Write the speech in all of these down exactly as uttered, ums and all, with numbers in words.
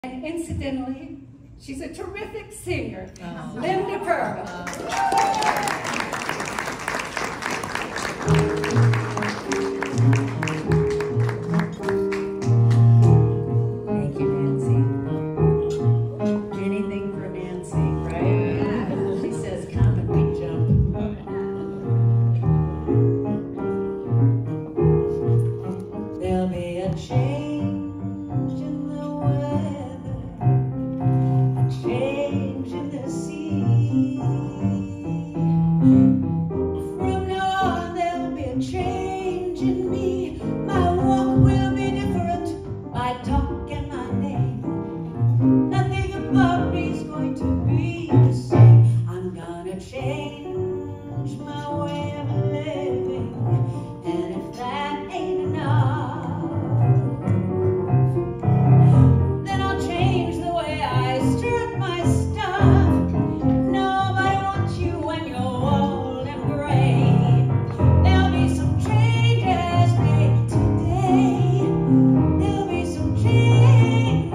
And incidentally, she's a terrific singer, Oh. Linda Purvis. Thank you, Nancy. Anything for Nancy, right? Yeah. She says, come and we jump. There'll be a change in the weather, a change in the sea. From now on there'll be a change in me. My walk will be different, my talk and my name. Nothing about me's going to be the same. I'm gonna change my way of living, and if that ain't enough, then I'll change the way I strut my stuff. Nobody wants you when you're old and gray. There'll be some changes day to day. There'll be some changes.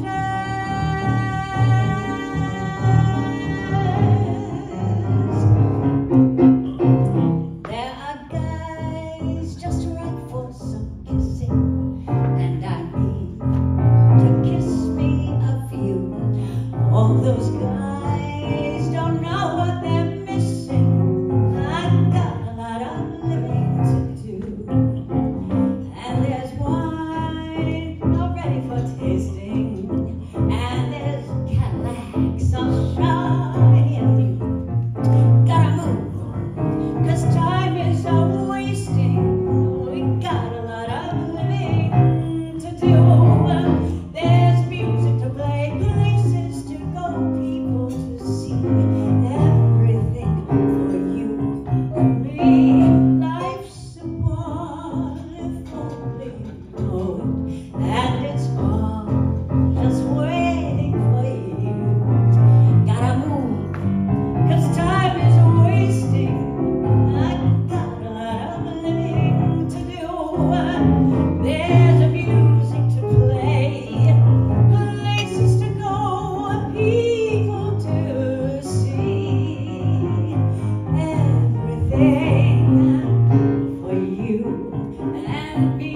There are guys just right for some kissing, and I need to kiss me a few. All those guys don't know what they're missing. I've got a lot of living to do, and there's wine already for tasting, and there's Cadillacs all shiny and new. Gotta move, 'cause time is a wasting. We got a lot of living to do. There's music to play, places to go, people to see. Everything for you and me. Life's a one if only you know it, and it's all just waiting for you. Gotta move, 'cause time is wasting. I got a lot of living to do. There's a music to play, places to go, people to see. Everything for you and me.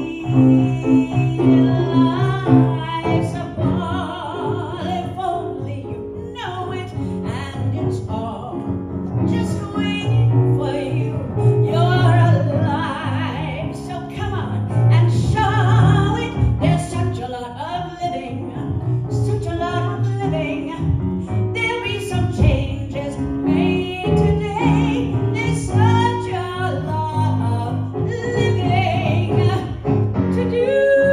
Life's a ball if only you know it, and it's all just waiting for you. You're alive, so come on and show it. There's such a lot of living, such a lot of living. There'll be some changes made today. There's such a lot of living to do.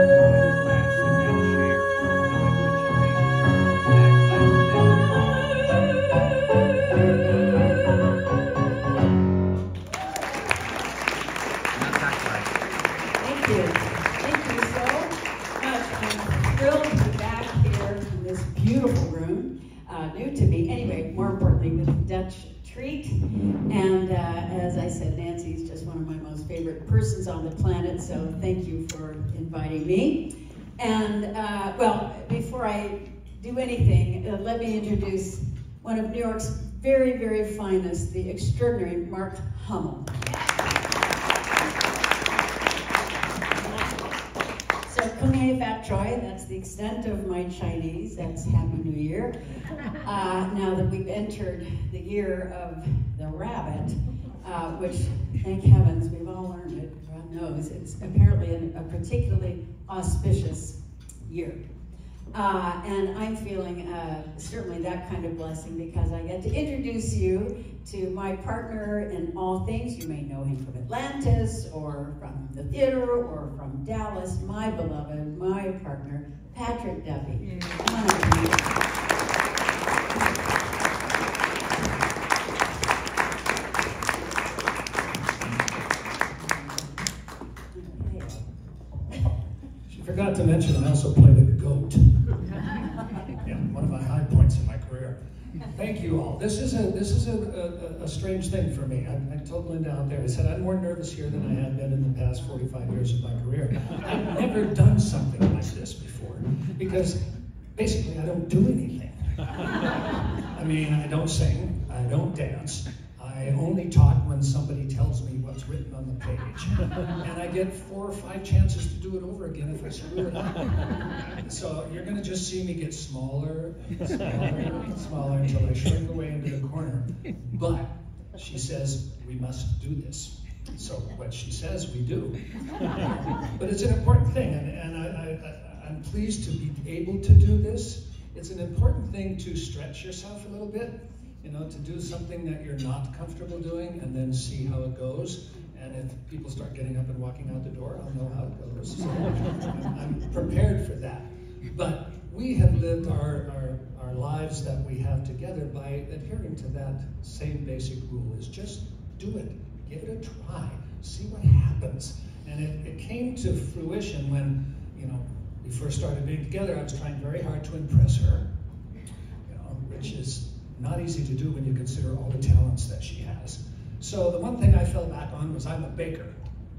Thank you. Thank you so much. I'm thrilled to be back here in this beautiful room, uh, new to me. Anyway, more importantly, with Dutch Treat. And uh, as I said, Nancy's just one of my most favorite persons on the planet, so thank you for inviting me. And, uh, well, before I do anything, uh, let me introduce one of New York's very, very finest, the extraordinary Mark Hummel. So, Kung Hei Fat Choi, that's the extent of my Chinese. That's Happy New Year. Uh, now that we've entered the year of the rabbit, uh, which, thank heavens, we've all learned it. God knows it's apparently an, a particularly auspicious year. Uh, and I'm feeling uh, certainly that kind of blessing because I get to introduce you to my partner in all things. You may know him from Atlantis or from the theater or from Dallas, my beloved, my partner, Patrick Duffy. Come on up, please. She forgot to mention I also play the goat. Yeah, one of my high points in my career. Thank you all. This is a this is a, a, a strange thing for me. I, I told Linda out there, I said, I'm more nervous here than I had been in the past forty-five years of my career. I've never done something like this before because basically, I don't do anything. I mean, I don't sing, I don't dance. I only talk when somebody tells me what's written on the page. And I get four or five chances to do it over again if I screw it up. So you're going to just see me get smaller and smaller and smaller until I shrink away into the corner. But she says, we must do this. So what she says, we do. But it's an important thing, and, and I, I, I'm pleased to be able to do this. It's an important thing to stretch yourself a little bit, you know, to do something that you're not comfortable doing and then see how it goes. And if people start getting up and walking out the door, I'll know how it goes. So I'm, I'm prepared for that. But we have lived our, our, our lives that we have together by adhering to that same basic rule, is just do it. Give it a try. See what happens. And it, it came to fruition when, you know, we first started being together. I was trying very hard to impress her, you know, which is not easy to do when you consider all the talents that she has. So the one thing I fell back on was I'm a baker.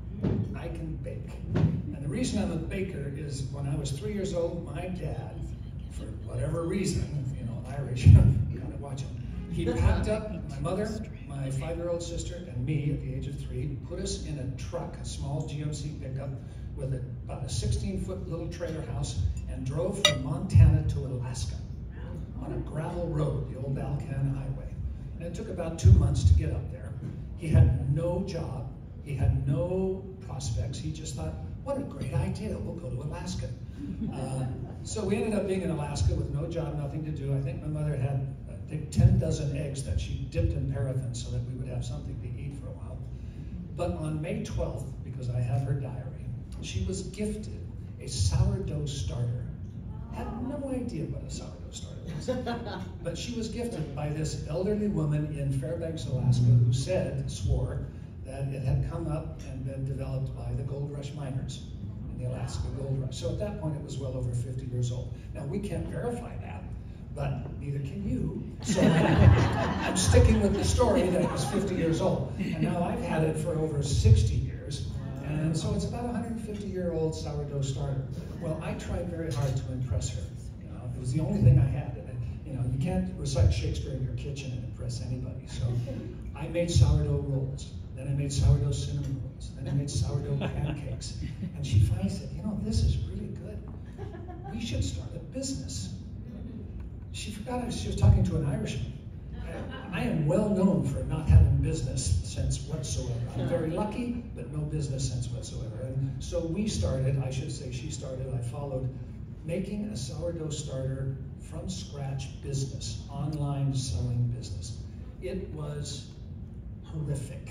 I can bake. And the reason I'm a baker is when I was three years old, my dad, for whatever reason, you know, Irish, you gotta watch him, he packed up my mother, my five-year-old sister, and me at the age of three, put us in a truck, a small G M C pickup, with a, about a sixteen-foot little trailer house, and drove from Montana to Alaska on a gravel road, the old Alcan Highway. And it took about two months to get up there. He had no job. He had no prospects. He just thought, what a great idea, we'll go to Alaska. Uh, so we ended up being in Alaska with no job, nothing to do. I think my mother had, I think, ten dozen eggs that she dipped in paraffin so that we would have something to eat for a while. But on May twelfth, because I have her diary, she was gifted a sourdough starter. Had no idea what a sourdough starter was. But she was gifted by this elderly woman in Fairbanks, Alaska, who said, swore, that it had come up and been developed by the gold rush miners in the Alaska Gold Rush. So at that point, it was well over fifty years old. Now, we can't verify that, but neither can you. So I'm sticking with the story that it was fifty years old. And now I've had it for over sixty years. And so it's about a one hundred fifty year old sourdough starter. Well, I tried very hard to impress her. You know, it was the only thing I had. And, you know, you can't recite Shakespeare in your kitchen and impress anybody. So I made sourdough rolls. Then I made sourdough cinnamon rolls. Then I made sourdough pancakes. And she finally said, you know, this is really good. We should start a business. She forgot I, she was talking to an Irishman. I am well known for not having business sense whatsoever. I'm very lucky, but no business sense whatsoever. And so we started, I should say she started, I followed, making a sourdough starter from scratch business, online selling business. It was horrific.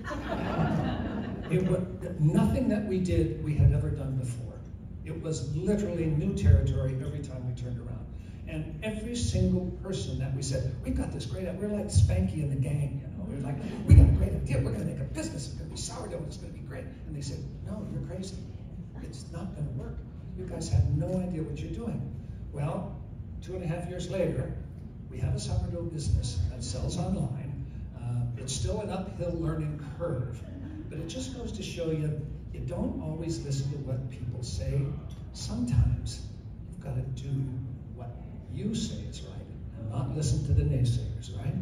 It was, nothing that we did we had ever done before. It was literally new territory every time we turned around. And every single person that we said, we've got this great idea, we're like Spanky and the gang, you know, we're like, we got a great idea, we're gonna make a business, it's gonna be sourdough, it's gonna be great. And they said, no, you're crazy, it's not gonna work. You guys have no idea what you're doing. Well, two and a half years later, we have a sourdough business that sells online. Uh, it's still an uphill learning curve, but it just goes to show you, you don't always listen to what people say. Sometimes you've got to do what you say is right, and not listen to the naysayers, right?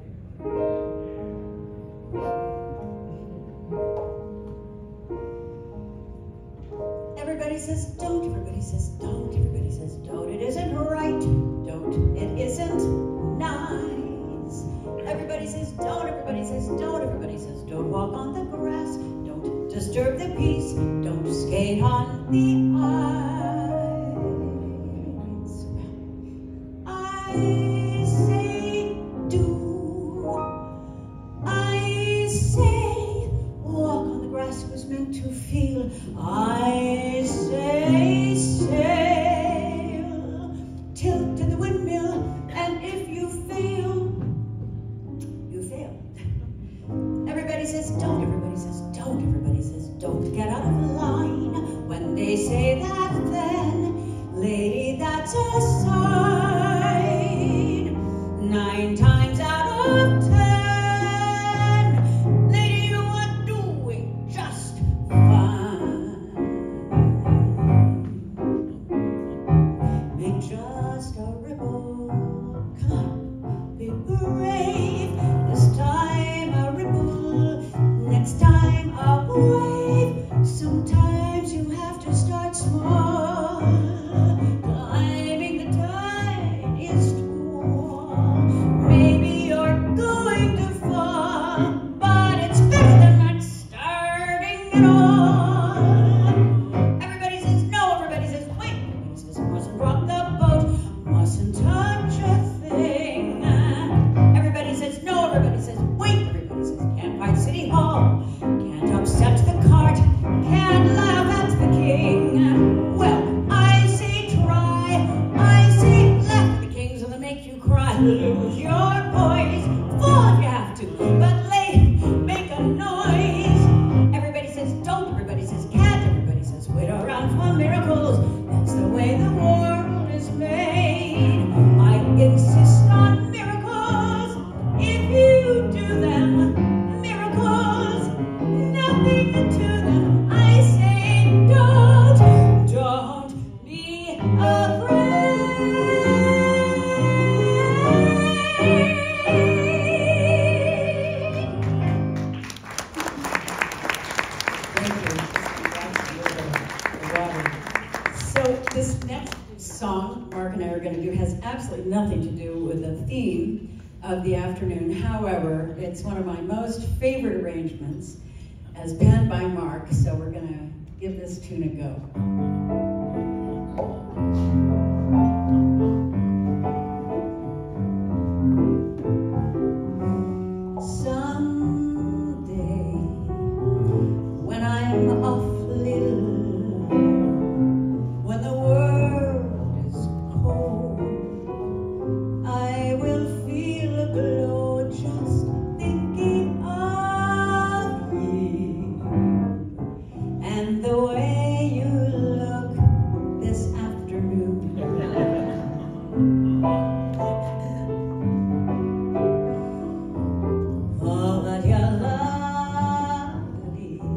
Everybody says don't, everybody says don't, everybody says don't. It isn't right, don't, it isn't nice. Everybody says don't, everybody says don't, everybody says don't walk on the grass, don't disturb the peace, don't skate on the ice. I say do, I say walk on the grass, it was meant to feel. I say sail, tilt in the windmill, and if you fail, you fail. Everybody says don't, everybody says don't, everybody says don't. Get out of line when they say that, then, lady, that's a sign. Nine times out of ten, lady, you are doing just fine. Make just just a ripple. Come on, be brave. This time a ripple, next time a wave. Sometimes you have to start small, climbing the tiniest wall. Maybe you're going to fall, but it's better than not starting at all. Everybody says no, everybody says wait, everybody says mustn't rock the boat, mustn't touch a thing. Everybody says no, everybody says wait, everybody says can't fight City Hall, can't upset the cart, can't laugh at the king. Well, I say try, I say laugh at the kings and they make you cry. Lose your voice, fall if you have to, but late, make a noise. Everybody says don't, everybody says can't, everybody says wait around for miracles. That's the way the world is made. I insist on miracles. If you do them, miracles, nothing to them. I say don't, don't be So this next song Mark and I are going to do has absolutely nothing to do with the theme of the afternoon. However, it's one of my most favorite arrangements as penned by Mark, so we're going to give this tune a go. Someday, when I'm awfully low, when the world is cold, I will feel a glow just thinking of you and the way you look this afternoon. Oh, but you're lovely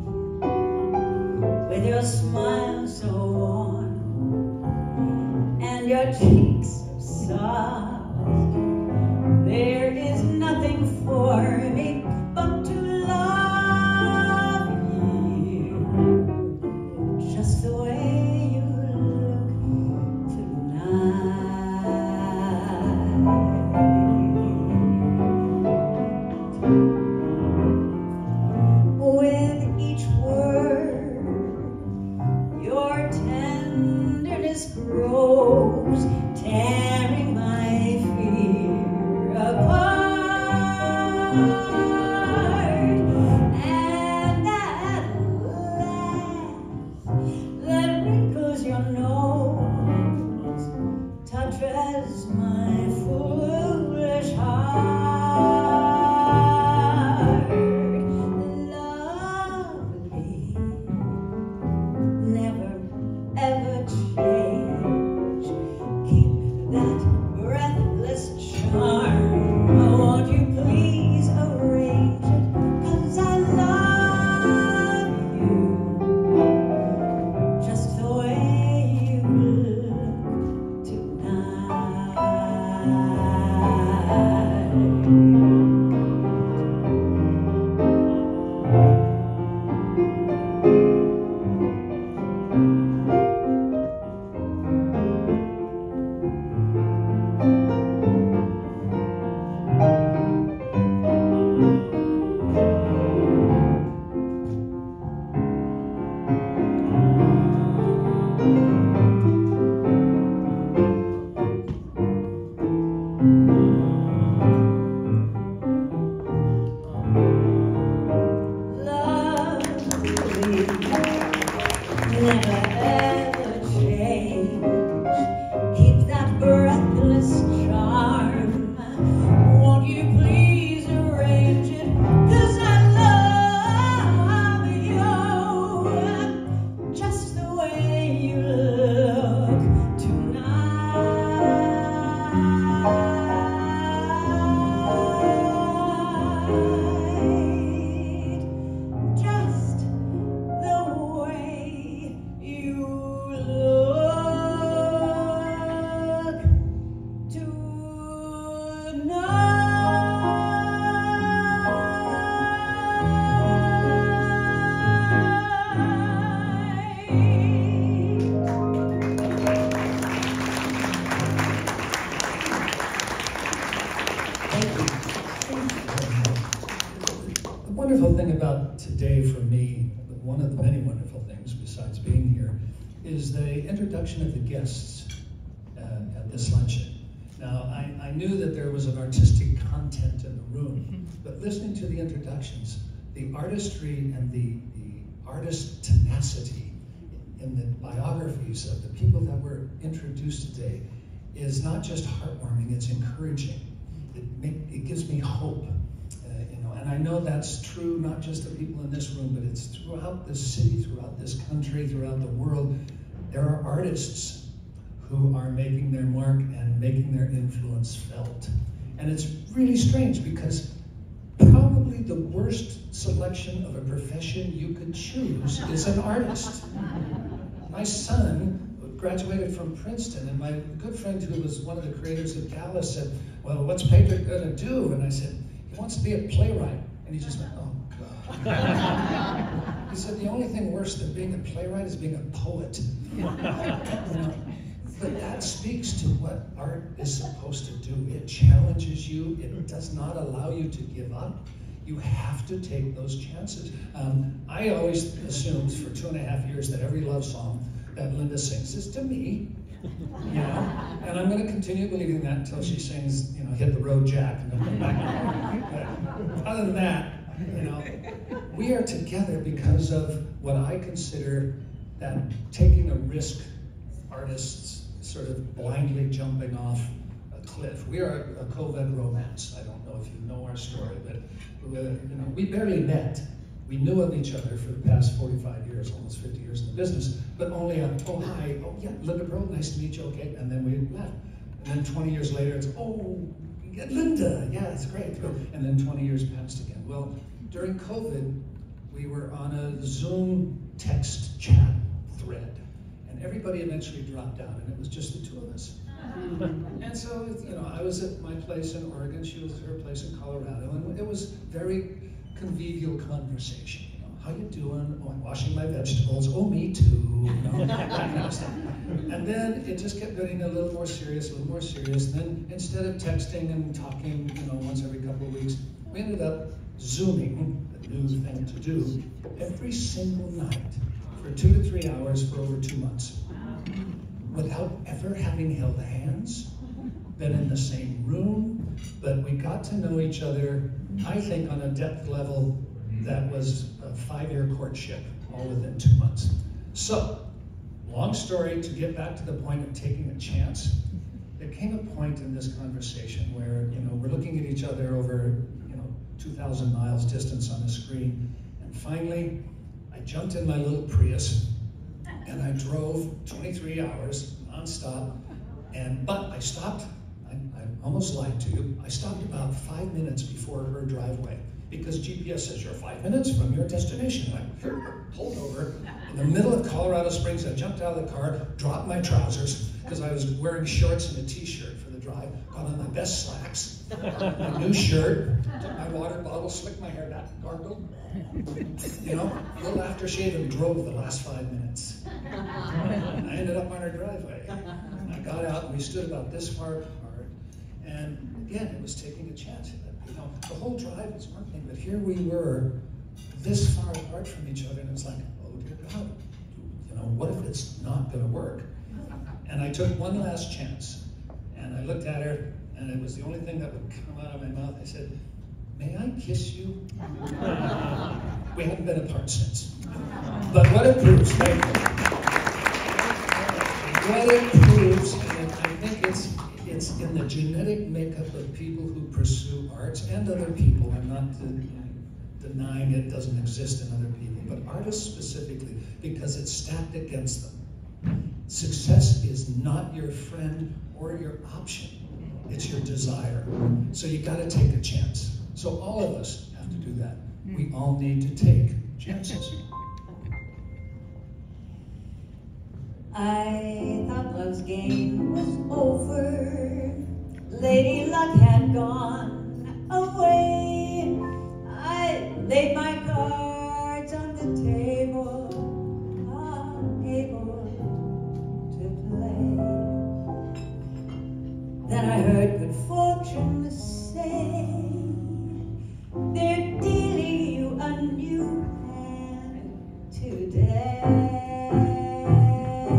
with your smile so warm and your cheeks so soft. There is nothing for me but to love you, just the way you look tonight. With each word, your tenderness grows, tearing my fear apart. And that laugh that wrinkles your nose touches my foolish heart. Lovely, never ever change. Keep that breathless charm. Won't you please arrange it? 'Cause I love you, just the way you look tonight. is the introduction of the guests uh, at this luncheon. Now, I, I knew that there was an artistic content in the room, but listening to the introductions, the artistry and the, the artist tenacity in the biographies of the people that were introduced today is not just heartwarming, it's encouraging. It, make, it gives me hope. Uh, you know, and I know that's true not just of people in this room, but it's throughout this city, throughout this country, throughout the world. There are artists who are making their mark and making their influence felt. And it's really strange because probably the worst selection of a profession you could choose is an artist. My son graduated from Princeton, and my good friend who was one of the creators of Dallas said, well, what's Pedro gonna do? And I said, he wants to be a playwright. And he just went, oh God. He said, the only thing worse than being a playwright is being a poet. You know, but that speaks to what art is supposed to do. It challenges you, it does not allow you to give up. You have to take those chances. Um, I always assumed for two and a half years that every love song that Linda sings is to me, you know, and I'm going to continue believing that until she sings, you know, Hit the Road Jack, and then come back. But other than that, you know, we are together because of what I consider that taking a risk, artists sort of blindly jumping off a cliff. We are a co-ed romance. I don't know if you know our story, but we, you know, we barely met. We knew of each other for the past forty-five years, almost fifty years in the business, but only a, oh, hi, oh, yeah, Linda Pearl, nice to meet you, okay, and then we left. And then twenty years later, it's, oh, yeah, Linda, yeah, it's great. And then twenty years passed again. Well, during COVID, we were on a Zoom text chat thread, and everybody eventually dropped out, and it was just the two of us. And so, you know, I was at my place in Oregon, she was at her place in Colorado, and it was very convivial conversation. You know, how you doing? Oh, I'm washing my vegetables. Oh, me too. You know, that kind of stuff. And then it just kept getting a little more serious, a little more serious. And then instead of texting and talking, you know, once every couple of weeks, we ended up Zooming, the new thing to do, every single night for two to three hours for over two months, without ever having held hands, been in the same room, but we got to know each other, I think, on a depth level that was a five-year courtship, all within two months. So, long story, to get back to the point of taking a chance, there came a point in this conversation where, you know, we're looking at each other over, you know, two thousand miles distance on the screen, and finally, I jumped in my little Prius, and I drove twenty-three hours nonstop, and, but I stopped. I, I almost lied to you. I stopped about five minutes before her driveway because G P S says you're five minutes from your destination. And I pulled over in the middle of Colorado Springs. I jumped out of the car, dropped my trousers because I was wearing shorts and a t-shirt for the drive, got on my best slacks, my new shirt, took my water bottle, slicked my hair back, gargled. You know, a little aftershave and drove the last five minutes. And I ended up on her driveway. And I got out and we stood about this far apart. And again, it was taking a chance. You know, the whole drive was one thing, but here we were this far apart from each other, and it's like, oh dear God, you know, what if it's not gonna work? And I took one last chance, and I looked at her, and it was the only thing that would come out of my mouth. I said, may I kiss you? We haven't been apart since. But what it proves, right? What it proves, and I think it's it's in the genetic makeup of people who pursue arts and other people. I'm not de denying it doesn't exist in other people, but artists specifically, because it's stacked against them. Success is not your friend or your option. It's your desire. So you got to take a chance. So all of us have to do that. We all need to take chances. I thought love's game was over. Lady Luck had gone away. I laid my cards on the table, unable to play. Then I heard good fortune say, they're dealing you a new hand today.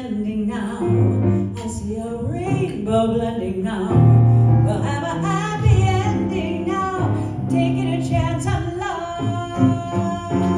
ending now. I see a rainbow blending now. We'll have a happy ending now. Taking a chance on love.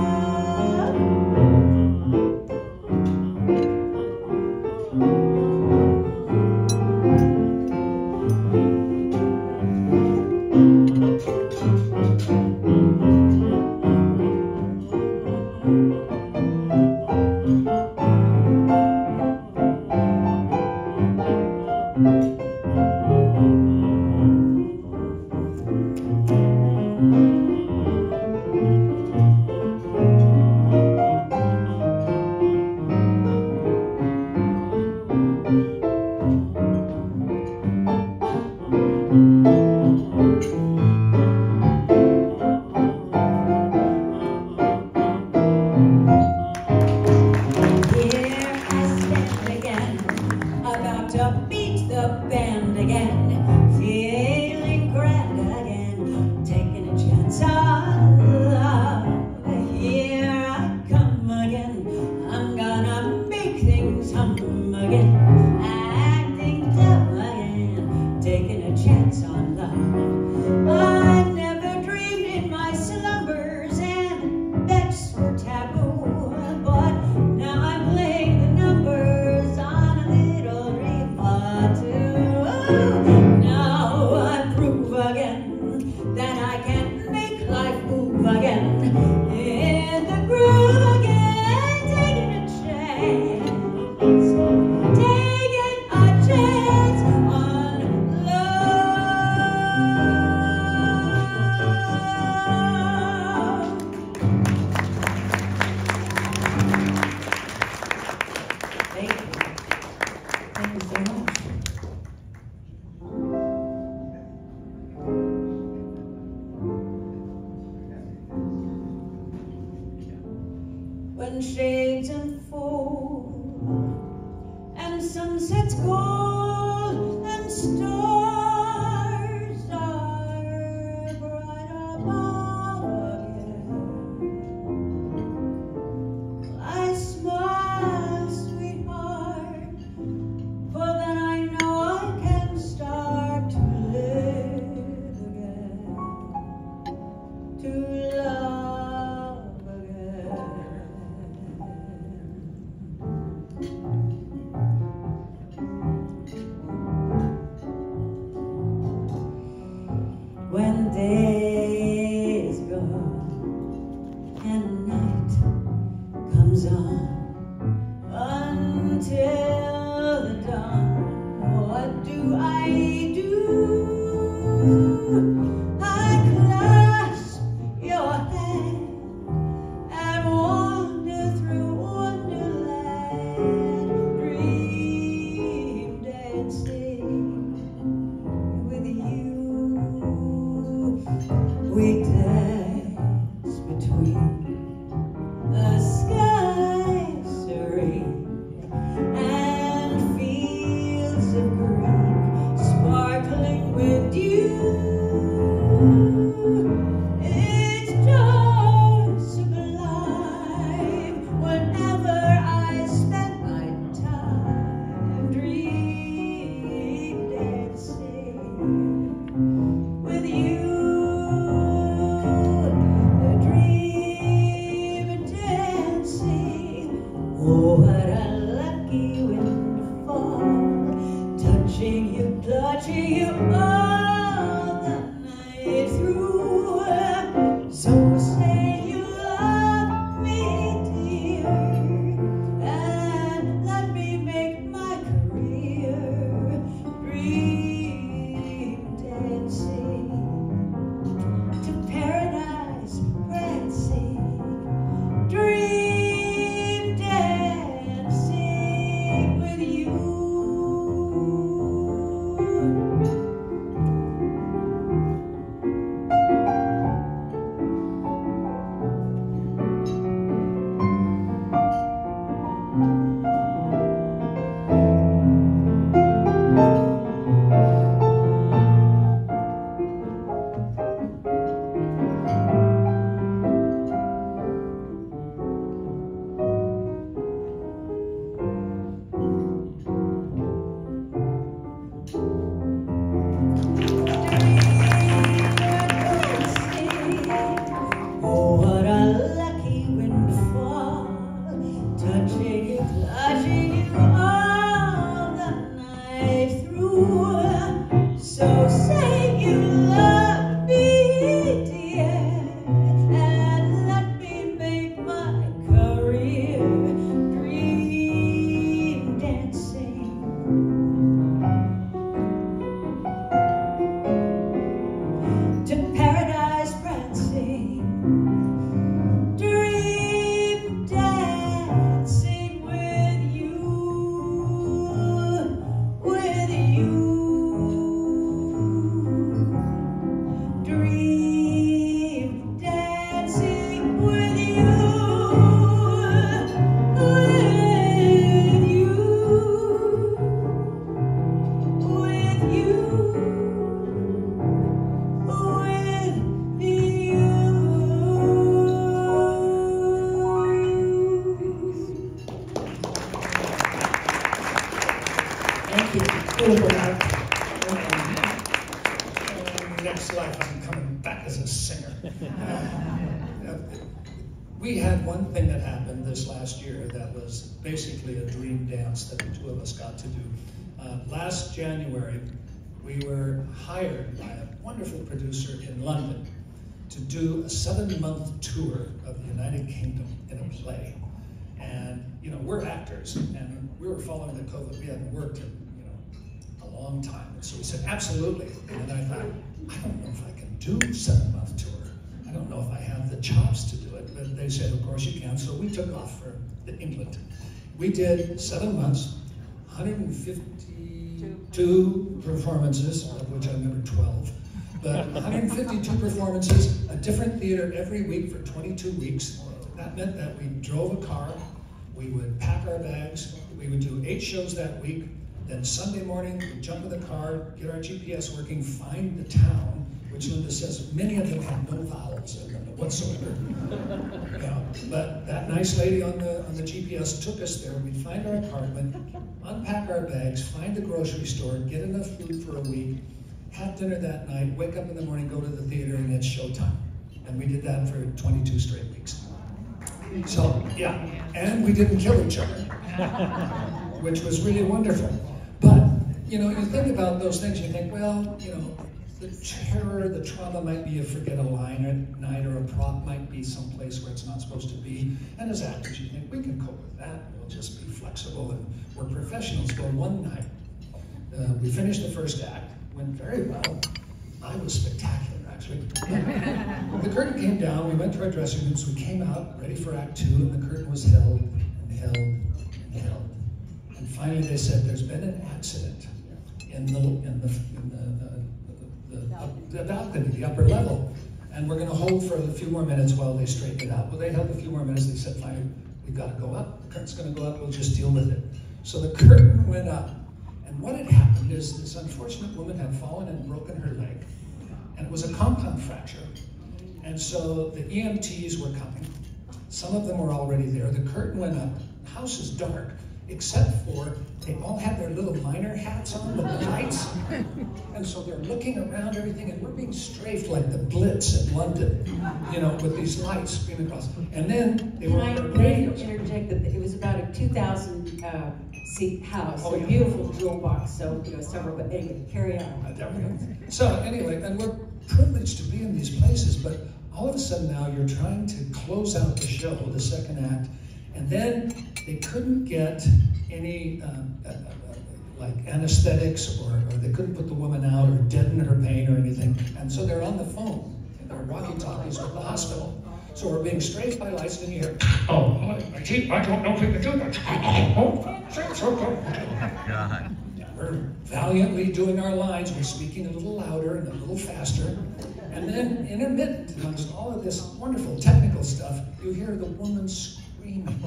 When shades unfold and sunsets gold and stars are bright above again, I smile, sweetheart, for then I know I can start to live again, to love again. When day is gone and night comes on until the dawn, what do I do? I clasp your hand and wander through wonderland, dream, dancing with you. We dance between the sky serene and fields of green, sparkling with dew. It's just sublime whenever I spend my time dream dancing with you. Oh, what a lucky windfall, touching you, touching you all the night through. So say you love me, dear, and let me make my career dream dancing to paradise, prancing, dream. To paradise prancing, dream dancing with you, with you. Dream dancing with you, with you, with you. Thank you. Beautiful night. Next life, I'm coming back as a singer. Uh, we had one thing that happened this last year that was basically a dream dance that the two of us got to do. Uh, last January, we were hired by a wonderful producer in London to do a seven-month tour of the United Kingdom in a play. And, you know, we're actors, and we were following the COVID. We hadn't worked in, you know, a long time. And so we said, absolutely. And I thought, I don't know if I can do a seven-month tour. I don't know if I have the chops to do it. But they said, of course you can. So we took off for England. We did seven months, one hundred fifty-two performances, of which I remember twelve. But one hundred fifty-two performances, a different theater every week for twenty-two weeks. That meant that we drove a car, we would pack our bags, we would do eight shows that week, then Sunday morning we'd jump in the car, get our G P S working, find the town, which Linda says many of them have no vowels in them whatsoever. Yeah, but that nice lady on the, on the G P S took us there. We'd find our apartment, unpack our bags, find the grocery store, get enough food for a week, have dinner that night, wake up in the morning, go to the theater, and it's showtime. And we did that for twenty-two straight weeks. So, yeah, and we didn't kill each other, which was really wonderful. But, you know, you think about those things, you think, well, you know, the terror, the trauma might be you forget a line at night, or a prop might be someplace where it's not supposed to be. And as actors, you think, we can cope with that. We'll just be flexible, and we're professionals. Well, one night, uh, we finished the first act, went very well. I was spectacular, actually. The curtain came down, we went to our dressing rooms, we came out, ready for act two, and the curtain was held, and held, and held. And finally they said, there's been an accident in the, in the, in the, the, the, the balcony, the upper level. And we're gonna hold for a few more minutes while they straighten it out. Well, they held a few more minutes, they said, fine, we've gotta go up. The curtain's gonna go up, we'll just deal with it. So the curtain went up. And what had happened is this unfortunate woman had fallen and broken her leg. And it was a compound fracture. And so the E M Ts were coming. Some of them were already there. The curtain went up. The house is dark, except for they all have their little miner hats on with the lights. And so they're looking around everything, and we're being strafed like the Blitz in London, you know, with these lights streaming across. And then they were Can I radios. interject that it was about a two thousand uh, seat house, Oh, a yeah. beautiful jewel box, so, you know, several, but anyway, carry on. Uh, there we go. So anyway, and we're privileged to be in these places, but all of a sudden now you're trying to close out the show, the second act, and then they couldn't get any um, uh, uh, like anesthetics, or, or they couldn't put the woman out or deaden her pain or anything, and so they're on the phone, and they're walkie-talkies with the hospital. So we're being strafed by lights, and you hear, oh, I, I don't know if we can do that. Oh, so, so, so. God. We're valiantly doing our lines. We're speaking a little louder and a little faster. And then intermittent amongst all of this wonderful technical stuff, you hear the woman screaming.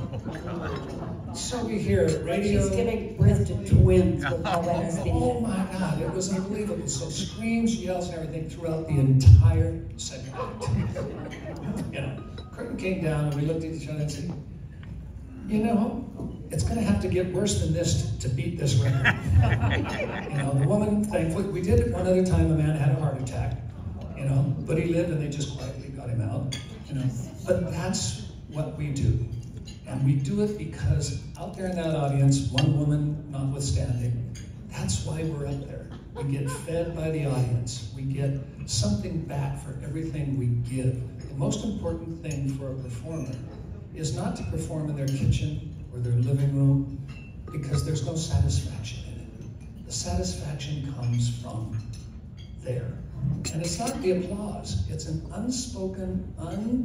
So we hear radio. She's giving birth to twins with all that is being Oh my God, it was unbelievable. So screams, yells, and everything throughout the entire second act. You know, curtain came down, and we looked at each other and said, you know, it's going to have to get worse than this to beat this record. You know, the woman, thankfully, we did it one other time. A man had a heart attack, you know, but he lived, and they just quietly got him out, you know. But that's what we do. And we do it because out there in that audience, one woman notwithstanding, that's why we're up there. We get fed by the audience. We get something back for everything we give. The most important thing for a performer is not to perform in their kitchen or their living room, because there's no satisfaction in it. satisfaction comes from there. And it's not the applause, it's an unspoken,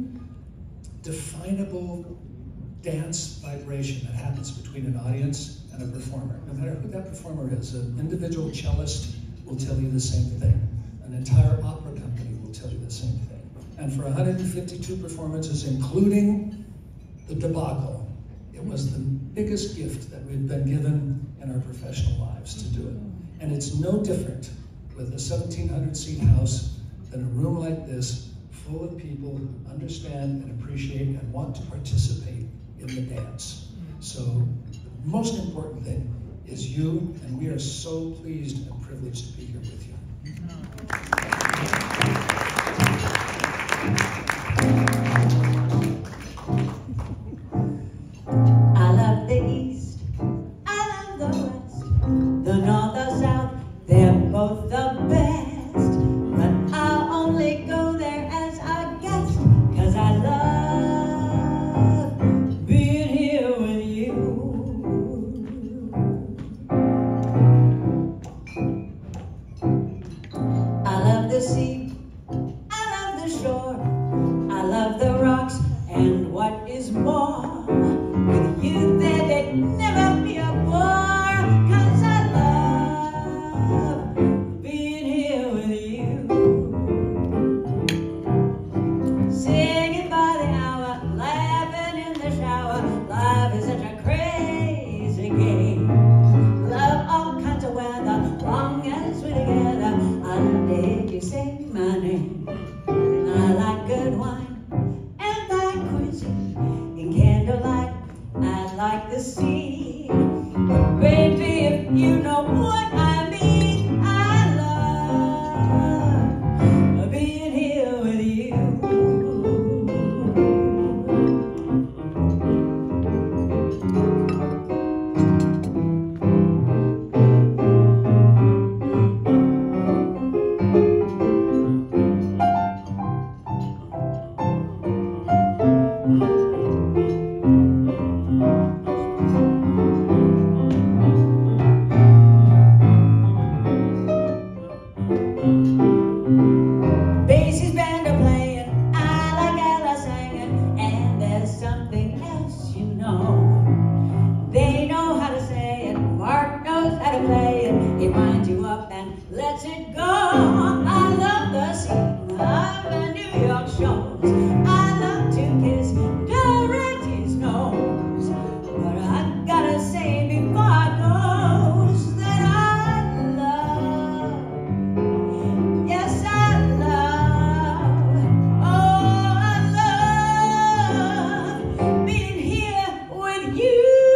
undefinable dance vibration that happens between an audience and a performer. No matter who that performer is, an individual cellist will tell you the same thing. An entire opera company will tell you the same thing. And for one hundred fifty-two performances, including the debacle, it was the biggest gift that we've been given in our professional lives to do it. And it's no different with a seventeen hundred seat house than a room like this, full of people who understand and appreciate and want to participate in the dance. So the most important thing is you, and we are so pleased and privileged to be here with you. I love the East, I love the West, the North, the South, they're both the best. But I'll only go there as a guest, 'cause I love being here with you. I love the sea, I love the shore, I love the rocks, and what is more, with you there there'd never be a bore, 'cause I love being here with you. Singing by the hour, laughing in the shower, life is such a crazy game. Love all kinds of weather, long as we're together, I did you say my name. I like good wine and fine cuisine, in candlelight I like the sea. But baby, if you know what I mean, I love being here with you. Basses band are playing, I like Ella singing, and there's something else you know. They know how to say it, Mark knows how to play it, it winds you up and lets it go. I love the scene of the New York shows, I love to kiss Dorothy's nose, but I gotta say before I goes that I love, yes I love, oh I love being here with you.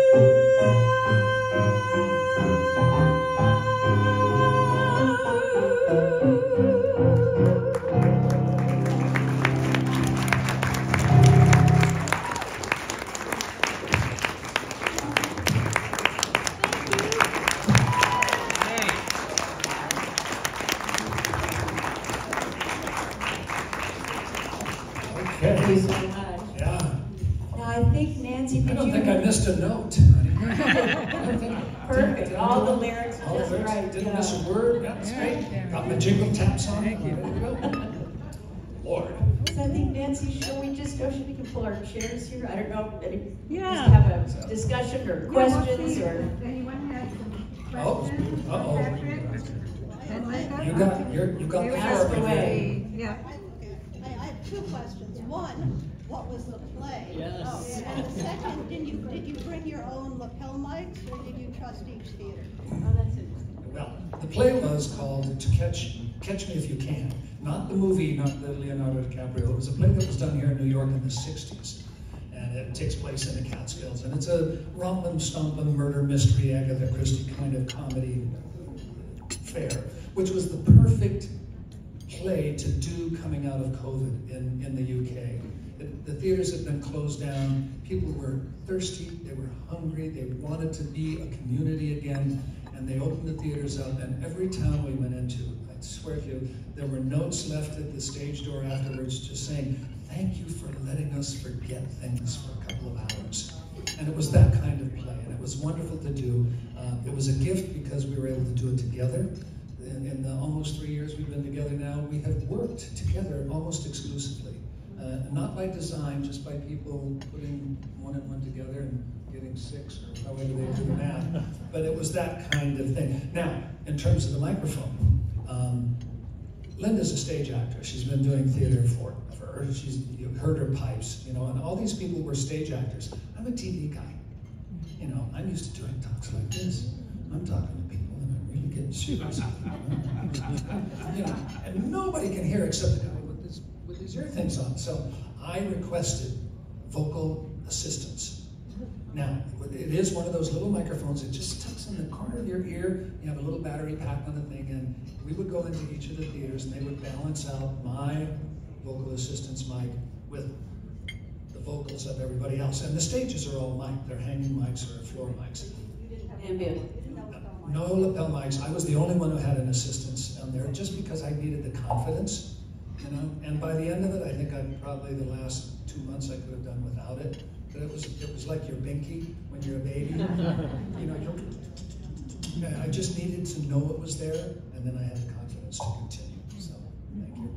Thank you so much. Yeah. Now I think Nancy, I did don't you? think I missed a note. Perfect. All the lyrics All the just lyrics, right. didn't yeah. miss a word. That's great. Got my jingle taps on. Ready to go. Lord. So I think Nancy, should we just go? Should we can pull our chairs here? I don't know. Any, Yeah. Just have a discussion or questions or. Anyone have some Oh, questions? uh-oh. Patrick? You got, you're, you got the Ask floor. my away. friend. Yeah. I, I have two questions. One, what was the play? Yes. Oh, and the second, did you, did you bring your own lapel mics or did you trust each theater? Oh, that's interesting. Well, the play was called To Catch Catch Me If You Can. Not the movie, not the Leonardo DiCaprio. It was a play that was done here in New York in the sixties. And it takes place in the Catskills. And it's a rompum stompum murder mystery, Agatha Christie kind of comedy fare, which was the perfect play to do coming out of COVID in, in the U K. It, the theaters had been closed down. People were thirsty, they were hungry, they wanted to be a community again, and they opened the theaters up, and every town we went into, I swear to you, there were notes left at the stage door afterwards just saying, thank you for letting us forget things for a couple of hours. And it was that kind of play, and it was wonderful to do. Uh, it was a gift because we were able to do it together. In, in the almost three years we've been together now, we have worked together almost exclusively. Uh, not by design, just by people putting one and one together and getting six, or however they do the math. But it was that kind of thing. Now, in terms of the microphone, um, Linda's a stage actress. She's been doing theater for forever. She's you've heard her pipes, you know, and all these people were stage actors. I'm a T V guy. You know, I'm used to doing talks like this. I'm talking to people and I'm really getting serious. You know, and nobody can hear except the guy with his, with his ear things on. So I requested vocal assistance. Now, it is one of those little microphones. It just tucks in the corner of your ear. You have a little battery pack on the thing, and we would go into each of the theaters, and they would balance out my vocal assistance mic with the vocals of everybody else. And the stages are all mic. They're hanging mics or floor mics. Ambient. No lapel mics. I was the only one who had an assistance on there, just because I needed the confidence, you know. And by the end of it, I think I probably the last two months I could have done without it. But it was it was like your binky when you're a baby. You know, you're, I just needed to know it was there, and then I had the confidence to continue. So, thank you.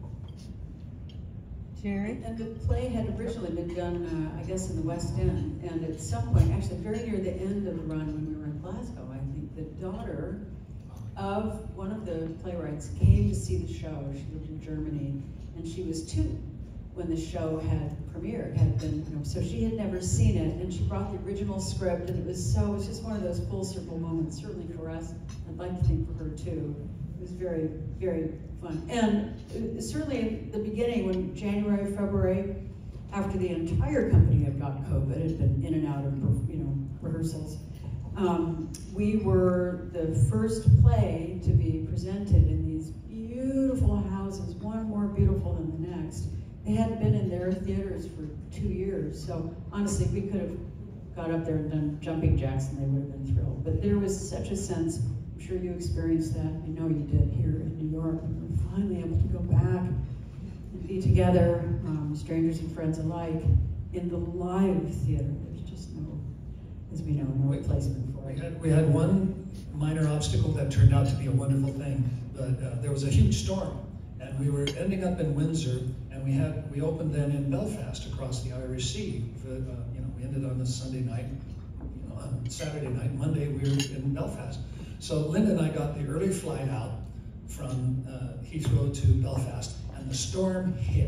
Jerry? And the play had originally been done, uh, I guess, in the West End. And at some point, actually very near the end of the run when we were in Glasgow, I think, the daughter of one of the playwrights came to see the show. She lived in Germany, and she was two when the show had premiered, had been, you know, so she had never seen it, and she brought the original script, and it was so, it was just one of those full circle moments, certainly for us. I'd like to think for her too. It was very, very fun. And uh, certainly in the beginning, when January, February, after the entire company had got COVID, had been in and out of, you know, rehearsals, um, we were the first play to be presented in these beautiful houses, one more beautiful than the next. They hadn't been in their theaters for two years, so honestly, we could have got up there and done jumping jacks and they would have been thrilled. But there was such a sense, I'm sure you experienced that, I know you did here in New York, we were finally able to go back and be together, um, strangers and friends alike, in the live theater. There's just no, as we know, no replacement for We it. had, we had one minor obstacle that turned out to be a wonderful thing, but uh, there was a huge storm, and we were ending up in Windsor, and we had we opened then in Belfast across the Irish Sea. For, uh, you know, we ended on a Sunday night, you know, on Saturday night, Monday we were in Belfast. So Linda and I got the early flight out from uh, Heathrow to Belfast, and the storm hit,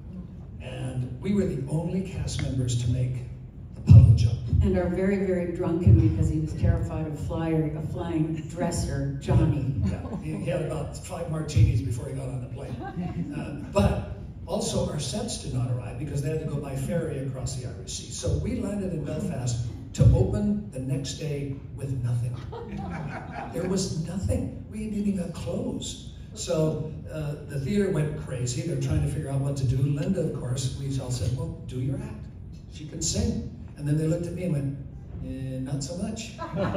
and we were the only cast members to make the puddle jump. And our very, very drunken, because he was terrified of flyer, a flying dresser, Johnny. Yeah, he, he had about five martinis before he got on the plane. Uh, but also our sets did not arrive because they had to go by ferry across the Irish Sea. So we landed in Belfast to open the next day with nothing. There was nothing. We didn't even have clothes. So uh, the theater went crazy. They're trying to figure out what to do. Linda, of course, we all said, well, do your act. She can sing. And then they looked at me and went, eh, not so much.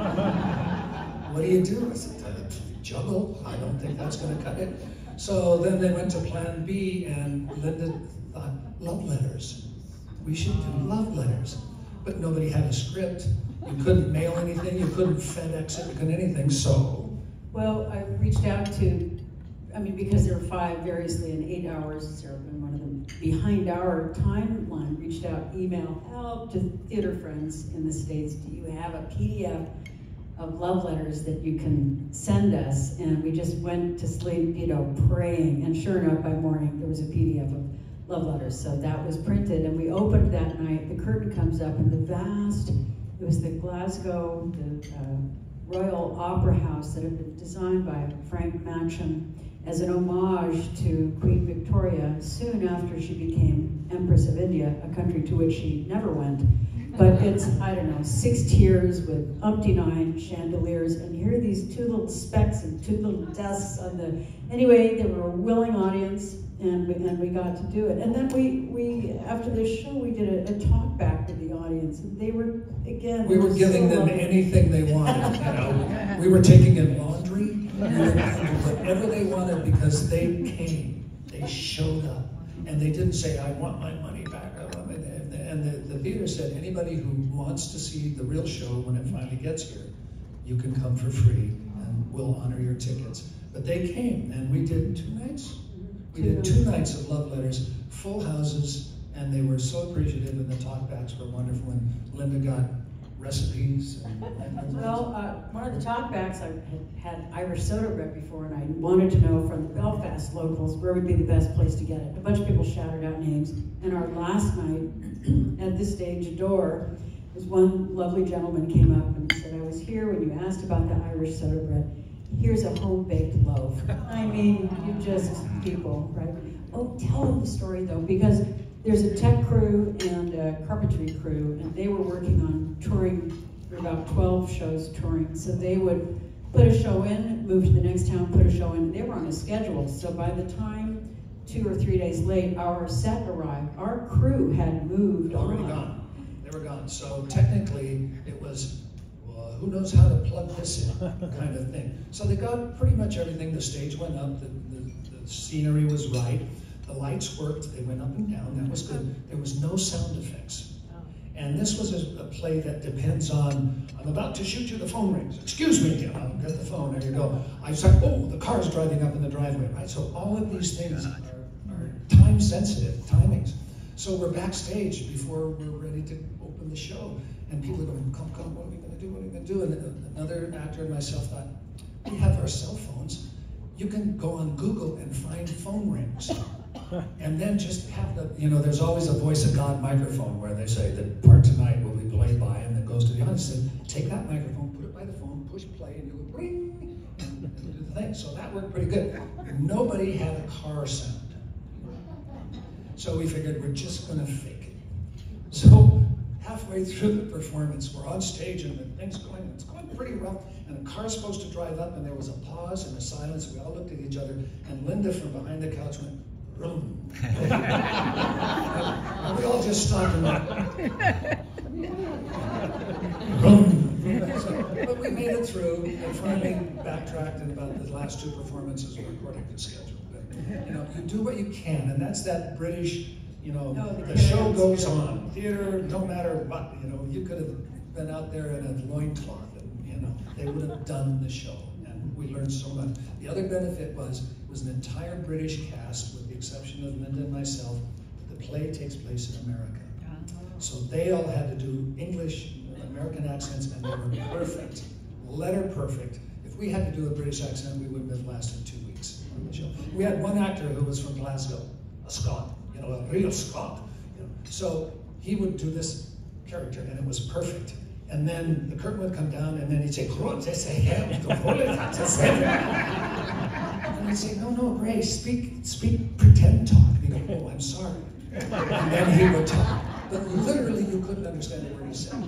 What do you do? I said, uh, juggle. I don't think that's going to cut it. So then they went to plan B, and Linda thought, love letters. We should do love letters. But nobody had a script. You couldn't mail anything. You couldn't FedEx it. You couldn't anything. So, Well, I reached out to, I mean, because there were five variously in eight hours, Sarah been one of them, behind our timeline, reached out, email, help to theater friends in the States. Do you have a P D F of love letters that you can send us? And we just went to sleep, you know, praying. And sure enough, by morning, there was a P D F of love letters. So that was printed, and we opened that night. The curtain comes up, and the vast, it was the Glasgow, the uh, Royal Opera House that had been designed by Frank Matcham as an homage to Queen Victoria soon after she became Empress of India, a country to which she never went. But it's, I don't know, six tiers with umpty-nine chandeliers, and here are these two little specks and two little desks on the, anyway, there were a willing audience, and we, and we got to do it. And then we, we after this show, we did a, a talk back with the audience, and they were, again, we were giving so them lovely. anything they wanted, you know. We were taking in laundry, we were doing whatever they wanted because they came, they showed up, and they didn't say, I want my money back, I want my, and the, the theater said, anybody who wants to see the real show when it finally gets here, you can come for free, and we'll honor your tickets. But they came, and we did two nights? We did two nights of Love Letters, full houses, and they were so appreciative, and the talkbacks were wonderful, and Linda got recipes. And, and well, uh, one of the talkbacks, I had, had Irish soda bread before, and I wanted to know from the Belfast locals where would be the best place to get it. A bunch of people shouted out names, and our last night at the stage door, was one lovely gentleman came up and said, I was here when you asked about the Irish soda bread. Here's a home-baked loaf. I mean, you just, people, right? Oh, tell them the story, though, because there's a tech crew and a carpentry crew, and they were working on touring. There were about twelve shows touring, so they would put a show in, move to the next town, put a show in. They were on a schedule, so by the time two or three days late, our set arrived. Our crew had moved on. Already gone. They were gone. So technically, it was, well, who knows how to plug this in kind of thing. So they got pretty much everything. The stage went up, the, the, the scenery was right, the lights worked, they went up and down, that was good. There was no sound effects. And this was a, a play that depends on, I'm about to shoot you, the phone rings. Excuse me, and I'll get the phone, there you go. I said, oh, the car's driving up in the driveway, right? So all of these things are, are time-sensitive, timings. So we're backstage before we're ready to open the show. And people are going, come, come, what are we going to do, what are we going to do? And another actor and myself thought, we have our cell phones. You can go on Google and find phone rings. And then just have the, you know, there's always a voice of God microphone where they say, the part tonight will be played by, and then goes to the audience. And take that microphone, put it by the phone, push play, and you go, ring, and, and do the thing. So that worked pretty good. Nobody had a car sound. So we figured we're just going to fake it. So halfway through the performance, we're on stage and the thing's going, it's going pretty well. And a car's supposed to drive up, and there was a pause and a silence. We all looked at each other, and Linda from behind the couch went, vroom. And we all just stopped and went, vroom. So, but we made it through, and finally backtracked, and about the last two performances were according to schedule. You know, you do what you can, and that's that British, you know, oh, the, the show goes on. Theater, no matter what, you know, you could have been out there in a loincloth, and, you know, they would have done the show, and we learned so much. The other benefit was, it was an entire British cast, with the exception of Linda and myself. The play takes place in America. So they all had to do English, American accents, and they were perfect, letter perfect. If we had to do a British accent, we wouldn't have lasted two weeks on the show. We had one actor who was from Glasgow, a Scot, you know, a real Scot. You know. So he would do this character, and it was perfect. And then the curtain would come down, and then he'd say, and he'd say, no, no, Grace, speak, speak, pretend talk. And he'd go, oh, I'm sorry. And then he would talk. But literally, you couldn't understand a word he said.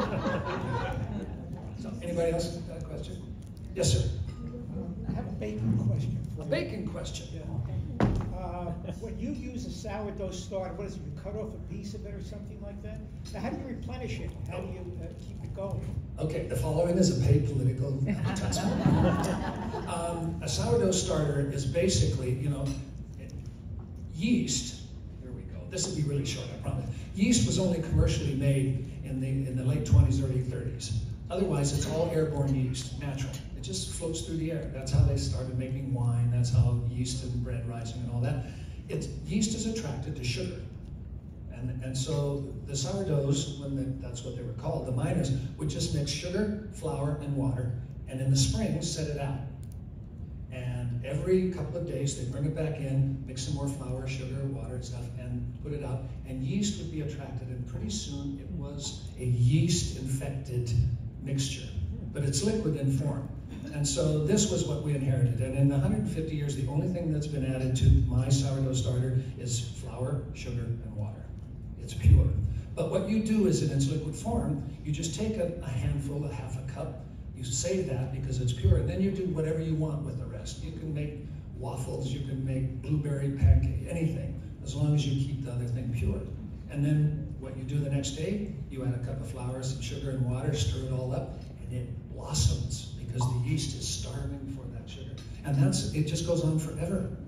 So, anybody else got a question? Yes, sir. I have a baking question. For A you. baking question. Yeah. Uh, when you use a sourdough starter, what is it? You cut off a piece of it or something like that? Now, how do you replenish it? How do you uh, keep it going? Okay, the following is a paid political advertisement. um, a sourdough starter is basically, you know, yeast. Here we go. This will be really short, I promise. Yeast was only commercially made in the in the late twenties, early thirties. Otherwise, it's all airborne yeast, natural. It just floats through the air. That's how they started making wine. That's how yeast and bread rising and all that. It's, yeast is attracted to sugar. And, and so the sourdoughs, when they, that's what they were called, the miners, would just mix sugar, flour, and water, and in the spring, set it out. And every couple of days, they'd bring it back in, mix some more flour, sugar, water, and stuff, and put it out, and yeast would be attracted, and pretty soon it was a yeast-infected mixture, but it's liquid in form. And so this was what we inherited. And in one hundred fifty years, the only thing that's been added to my sourdough starter is flour, sugar, and water. It's pure. But what you do is, in its liquid form, you just take a, a handful, a half a cup, you save that because it's pure, and then you do whatever you want with the rest. You can make waffles, you can make blueberry pancake, anything, as long as you keep the other thing pure. And then what you do the next day, you add a cup of flour, some sugar and water, stir it all up, and it blossoms because the yeast is starving for that sugar. And that's, it just goes on forever.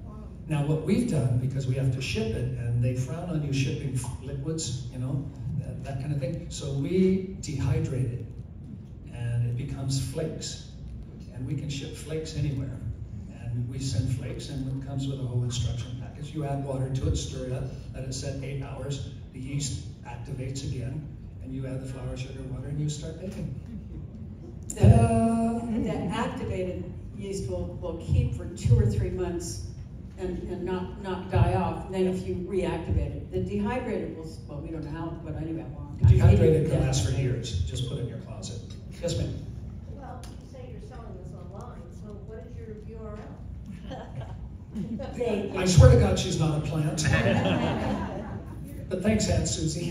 Now what we've done, because we have to ship it, and they frown on you shipping liquids, you know, that, that kind of thing. So we dehydrate it, and it becomes flakes. And we can ship flakes anywhere. And we send flakes, and it comes with a whole instruction package. You add water to it, stir it up, let it set eight hours. The yeast activates again, and you add the flour, sugar, water, and you start baking. The, the activated yeast will, will keep for two or three months and, and not, not die off. And then if you reactivate it, the dehydrated will, well, we don't know how, but anyway, a long time. Dehydrated can last for years. Just put it in your closet. Yes, ma'am. Well, you say you're selling this online, so what is your U R L? They, I swear to God, she's not a plant. But thanks, Aunt Susie.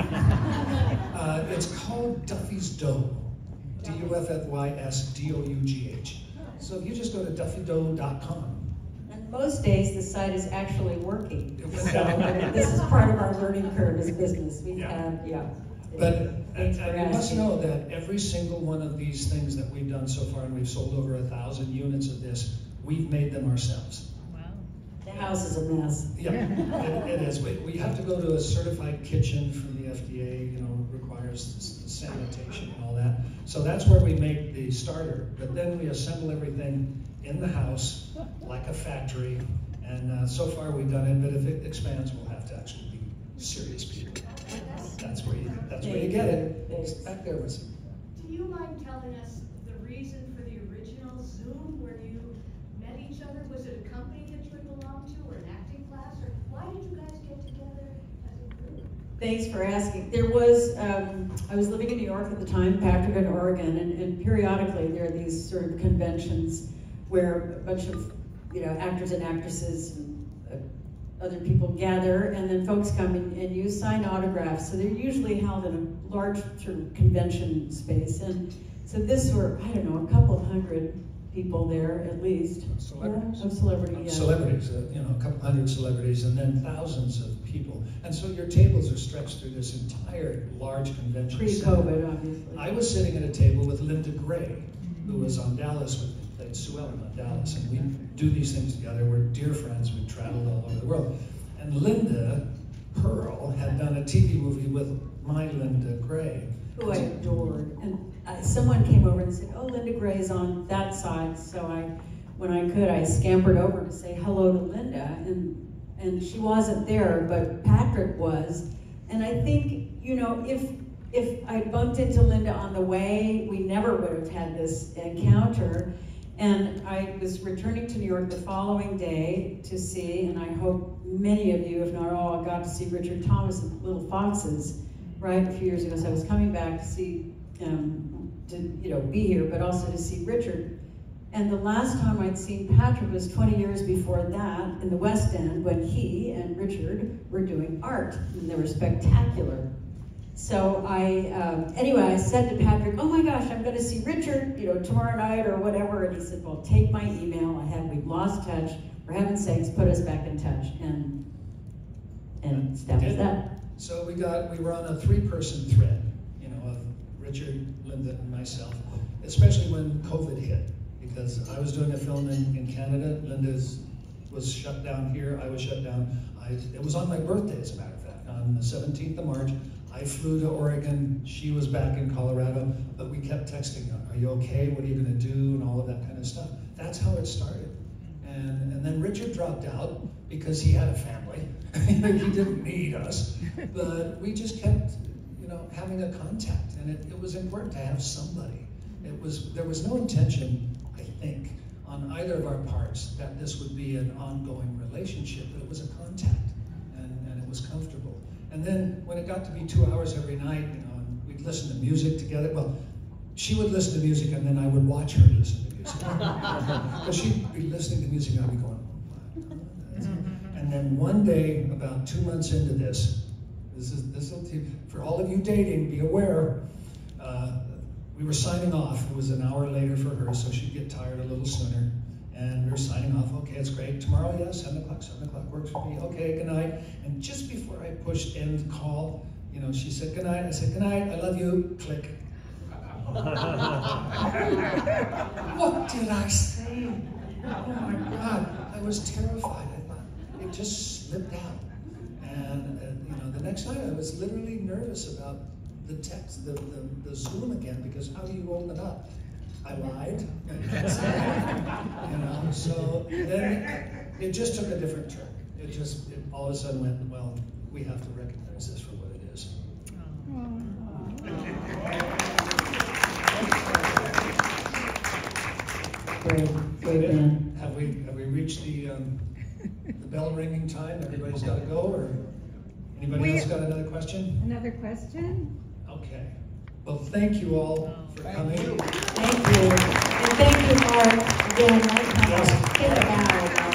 Uh, it's called Duffy's Dough. D U F F Y S D O U G H. So if you just go to duffy dough dot com. And most days the site is actually working. So I mean, this is part of our learning curve as a business. We've Yeah. had, yeah. But and, Thanks for and you must asking. know that every single one of these things that we've done so far, and we've sold over a thousand units of this, we've made them ourselves. The house is a mess. Yeah, it, it is. We, we have to go to a certified kitchen from the F D A, you know, requires sanitation and all that. So that's where we make the starter. But then we assemble everything in the house like a factory. And uh, so far we've done it, but if it expands, we'll have to actually be serious people. That's where you, that's where you get it. It's back there was. Do you mind telling us the reason for the original Zoom where you met each other? Was it a company that you had belonged to, or an acting class, or why did you guys get together as a group? Thanks for asking. There was, um, I was living in New York at the time, Patrick in Oregon, and, and periodically there are these sort of conventions where a bunch of, you know, actors and actresses and uh, other people gather, and then folks come and, and you sign autographs. So they're usually held in a large sort of convention space. And so this were, I don't know, a couple of hundred people there at least. Celebrities. Yeah, of celebrity, yeah. Celebrities, uh, you know, a couple hundred celebrities, and then thousands of people. And so your tables are stretched through this entire large convention center. Pre-COVID, obviously. I was sitting at a table with Linda Gray, who was on Dallas with me, played Sue Ellen on Dallas, and we do these things together. We're dear friends. We've traveled all over the world. And Linda Pearl had done a T V movie with my Linda Gray. Who I adored. And uh, someone came over and said, oh, Linda Gray's on that side. So I, when I could, I scampered over to say hello to Linda. And, and she wasn't there, but Patrick was. And I think, you know, if, if I bumped into Linda on the way, we never would have had this encounter. And I was returning to New York the following day to see, and I hope many of you, if not all, got to see Richard Thomas in Little Foxes, right, a few years ago. So I was coming back to see, um, to, you know, be here, but also to see Richard. And the last time I'd seen Patrick was twenty years before that in the West End when he and Richard were doing art, and they were spectacular. So I, um, anyway, I said to Patrick, oh my gosh, I'm gonna see Richard, you know, tomorrow night or whatever. And he said, well, take my email. I have, we've lost touch. For heaven's sakes, put us back in touch. And, and that was that. So we got, we were on a three-person thread, you know, of Richard, Linda, and myself, especially when COVID hit, because I was doing a film in, in Canada, Linda's was shut down here, I was shut down. I, it was on my birthday, as a matter of fact, on the seventeenth of March. I flew to Oregon, she was back in Colorado, but we kept texting, are you okay, what are you gonna do, and all of that kind of stuff. That's how it started. And, and then Richard dropped out because he had a family. He didn't need us, but we just kept, you know, having a contact, and it, it was important to have somebody. It was, there was no intention, I think, on either of our parts that this would be an ongoing relationship, but it was a contact, and, and it was comfortable. And then when it got to be two hours every night, you know, and we'd listen to music together. Well, she would listen to music, and then I would watch her listen to music. Because she'd be listening to music, and I'd be going, oh, my. And then one day, about two months into this, this is this will for all of you dating, be aware. Uh, we were signing off. It was an hour later for her, so she'd get tired a little sooner. And we were signing off. Okay, it's great. Tomorrow, yes, seven o'clock. Seven o'clock works for me. Okay, good night. And just before I pushed end call, you know, she said good night. I said good night. I love you. Click. What did I say? Oh my God! I was terrified. I thought, it just slipped out. And, uh, you know, the next night I was literally nervous about the text, the, the, the Zoom again, because how do you open up? I lied. You know, so then it just took a different turn. It just, it all of a sudden went, well, we have to recognize this for what it is. Great, great man. Have we, have we reached the, um, the bell ringing time? Everybody's got to go, or anybody We- else got another question? Another question? Okay. Well, thank you all for coming. Thank you. And thank you, Mark, again. Let's have a get it out.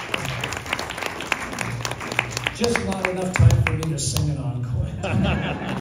Just not enough time for me to sing an encore.